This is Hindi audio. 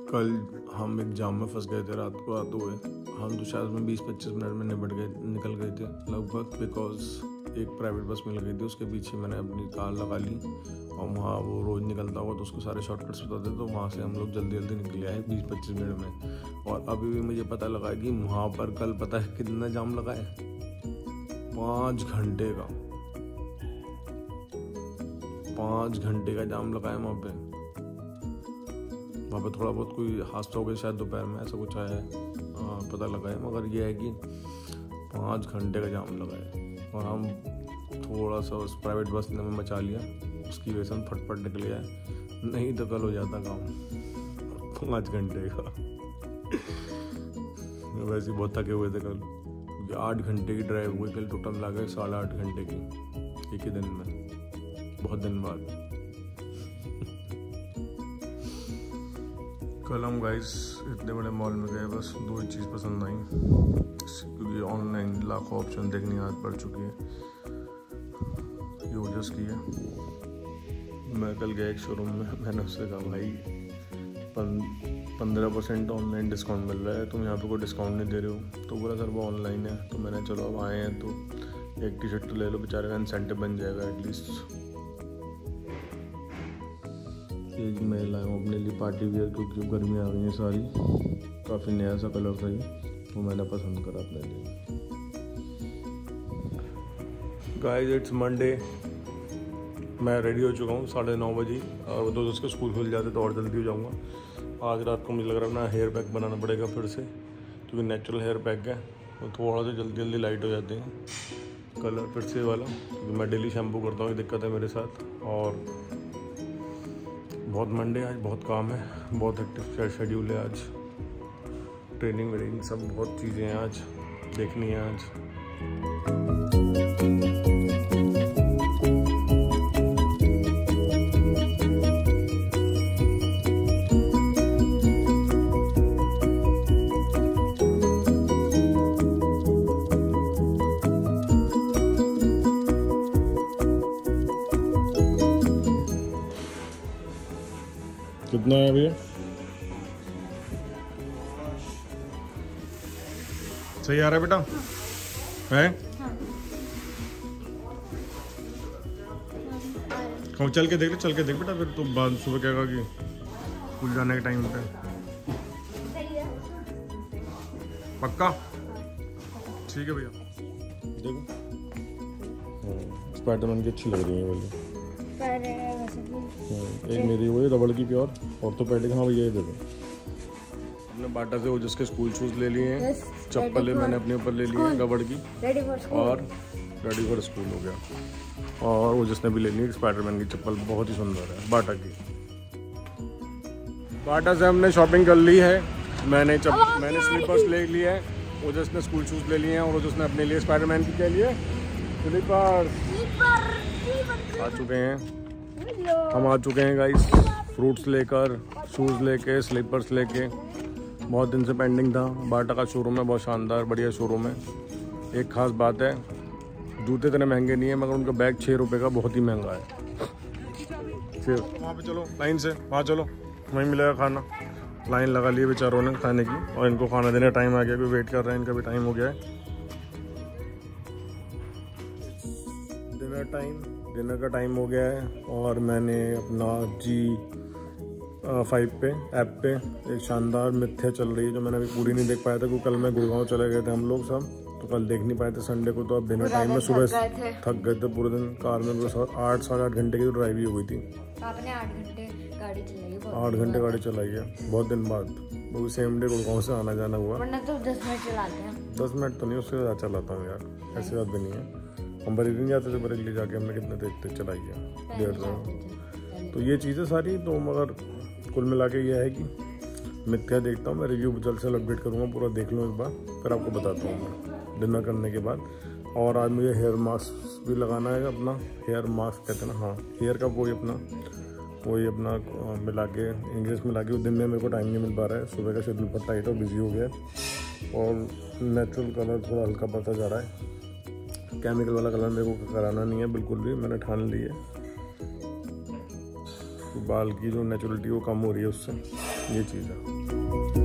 कल हम एक जाम में फंस गए थे रात हुए। हम तो शायद में 20-25 मिनट में निकल गए थे लगभग, बिकॉज एक प्राइवेट बस मिल गई थी, उसके पीछे मैंने अपनी कार लगा ली और वहाँ वो रोज़ निकलता हुआ तो उसको सारे शॉर्टकट्स बताते, तो वहाँ से हम लोग जल्दी निकले आए 20-25 मिनट में। और अभी भी मुझे पता लगा है कि वहाँ पर कल पता है कितना जाम लगा है, 5 घंटे का 5 घंटे का जाम लगा है वहाँ पे थोड़ा बहुत कोई हादसा हो गया शायद दोपहर में, ऐसा कुछ आया है पता लगा है, मगर ये है कि 5 घंटे का जाम लगा है। और हम थोड़ा सा उस प्राइवेट बस ने हमें मचा लिया, उसकी वजह से हम फटफट निकले आए, नहीं तो कल हो जाता काम 5 घंटे का। वैसे बहुत थके हुए थे कल, 8 घंटे की ड्राइव हुई कल, टोटल लगा 8.5 घंटे की एक ही दिन में, बहुत दिन बाद। कल हम गाइस इतने बड़े मॉल में गए, बस 2 ही चीज़ पसंद आई, क्योंकि ऑनलाइन लाखों ऑप्शन देखने आदत पड़ चुकी है, ये ओजस की है। मैं कल गया एक शोरूम में, मैंने उससे कहा भाई 15% ऑनलाइन डिस्काउंट मिल रहा है, तुम यहाँ पे कोई डिस्काउंट नहीं दे रहे हो, तो बोला सर वो ऑनलाइन है। तो मैंने चलो अब आए हैं तो एक टी-शर्ट तो ले लो, बेचारे का इंसेंटिव बन जाएगा एटलीस्ट। एक मैं लाया हूँ अपने लिए पार्टी वियर, क्योंकि गर्मी आ गई है सारी, काफ़ी नया सा कलर था ये, तो मैंने पसंद करा अपने लिए। गाइस इट्स मंडे, मैं रेडी हो चुका हूँ 9:30 बजे, और 2 उसके स्कूल खुल जाते तो और जल्दी हो जाऊँगा। आज रात को मुझे लग रहा है अपना हेयर पैक बनाना पड़ेगा फिर से, क्योंकि नेचुरल हेयर पैक है तो थोड़ा सा जल्दी लाइट हो जाते हैं कलर फिर से वाला, क्योंकि मैं डेली शैम्पू करता हूँ, ये दिक्कत है मेरे साथ। और बहुत मंडे आज, बहुत काम है, बहुत एक्टिव शेड्यूल है आज, ट्रेनिंग सब बहुत चीज़ें हैं आज, देखनी है आज। कितना है भैया? सही आ रहा है बेटा? है? हाँ चल के देख बेटा, फिर तो बाद सुबह कहेगा कि स्कूल जाने के टाइम पे। पक्का? ठीक है भैया। देखो स्पाइडरमैन की अच्छी लग रही है वाली, एक मेरी वही रबड़ की प्योर ऑर्थोपेडिक। हाँ भैया ये देखो, हमने बाटा से ओजस के स्कूल शूज़ ले लिए हैं, चप्पलें मैंने अपने ऊपर ले ली हैं रबड़ की, और रेडी फॉर स्कूल हो गया। और ओजस ने भी ले ली स्पाइडरमैन की चप्पल, बहुत ही सुंदर है बाटा की। बाटा से हमने शॉपिंग कर ली है, मैंने स्लीपर्स ले लिए हैं, ओजस ने स्कूल शूज़ ले लिए हैं, और ओजस ने अपने लिए स्पाइडरमैन की के लिए स्लीपर्स आ चुके हैं। हम आ चुके हैं गाइस, फ्रूट्स लेकर, शूज़ लेके, स्लीपर्स लेके, बहुत दिन से पेंडिंग था। बाटा का शोरूम है, बहुत शानदार बढ़िया शोरूम है। एक ख़ास बात है, जूते इतने महंगे नहीं है, मगर उनका बैग 6 रुपये का बहुत ही महंगा है। फिर वहाँ पे चलो लाइन से, वहाँ चलो वहीं मिलेगा खाना। लाइन लगा ली बेचारों ने खाने की, और इनको खाना देने टाइम आ गया, भी वेट कर रहे हैं, इनका भी टाइम हो गया है। डिनर का टाइम हो गया है, और मैंने अपना G5 पे ऐप पे एक शानदार मिथ्या चल रही है, जो मैंने अभी पूरी नहीं देख पाया था, क्योंकि कल मैं गुड़गांव चले गए थे हम लोग सब, तो कल देख नहीं पाए थे संडे को। तो अब डिनर टाइम में सुबह थक गए थे पूरे दिन कार में, 8-8.5 घंटे की ड्राइव ही हो गई थी। आपने 8 घंटे गाड़ी चलाई? 8 घंटे गाड़ी चलाई है, बहुत दिन बाद, वो भी सेम डे गुड़गांव से आना जाना हुआ। वरना तो 10 मिनट चलाते हैं। 10 मिनट तो नहीं, उससे ज़्यादा चलाता हूँ यार, ऐसी बात भी नहीं है। हम बरेली जाते थे, बरेली जाके हमने कितने तेज चलाई है, 1.5। तो ये चीज़ें सारी, तो मगर कुल मिला के ये है कि मिथ्या देखता हूँ मैं, रिव्यू जल्द से अपडेट करूँगा, पूरा देख लूँ एक बार, फिर आपको बताता हूँ मैं डिनर करने के बाद। और आज मुझे हेयर मास्क भी लगाना है, अपना हेयर मास्क कहते हैं ना, हाँ हेयर का वही अपना मिला के, इंग्लिश मिला के। दिन में मेरे को टाइम नहीं मिल पा रहा है, सुबह का शेड्यूल पर टाइट और बिजी हो गया, और नेचुरल कलर थोड़ा हल्का पड़ता जा रहा है, केमिकल वाला कलर मेरे को कराना नहीं है बिल्कुल भी, मैंने ठान ली है। बाल की जो नेचुरलिटी वो कम हो रही है उससे, ये चीज़ है।